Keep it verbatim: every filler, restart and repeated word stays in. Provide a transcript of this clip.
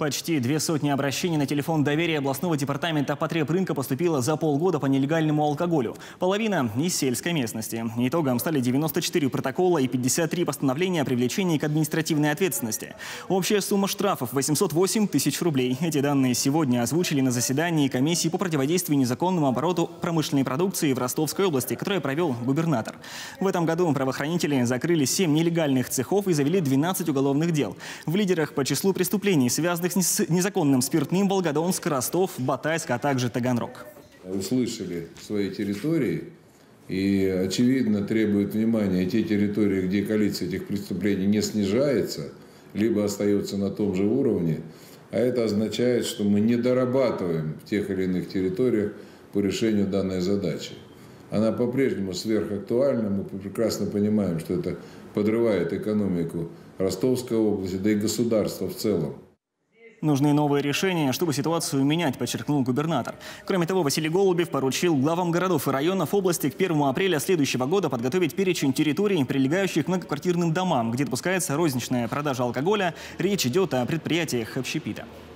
Почти две сотни обращений на телефон доверия областного департамента потребрынка поступило за полгода по нелегальному алкоголю. Половина из сельской местности. Итогом стали девяносто четыре протокола и пятьдесят три постановления о привлечении к административной ответственности. Общая сумма штрафов – восемьсот восемь тысяч рублей. Эти данные сегодня озвучили на заседании комиссии по противодействию незаконному обороту промышленной продукции в Ростовской области, которое провел губернатор. В этом году правоохранители закрыли семь нелегальных цехов и завели двенадцать уголовных дел. В лидерах по числу преступлений, связанных с незаконным спиртным, Волгодонск, Ростов, Батайск, а также Таганрог. Услышали свои территории и, очевидно, требуют внимания те территории, где количество этих преступлений не снижается, либо остается на том же уровне. А это означает, что мы не дорабатываем в тех или иных территориях по решению данной задачи. Она по-прежнему сверхактуальна. Мы прекрасно понимаем, что это подрывает экономику Ростовской области, да и государства в целом. Нужны новые решения, чтобы ситуацию менять, подчеркнул губернатор. Кроме того, Василий Голубев поручил главам городов и районов области к первому апреля следующего года подготовить перечень территорий, прилегающих к многоквартирным домам, где допускается розничная продажа алкоголя. Речь идет о предприятиях общепита.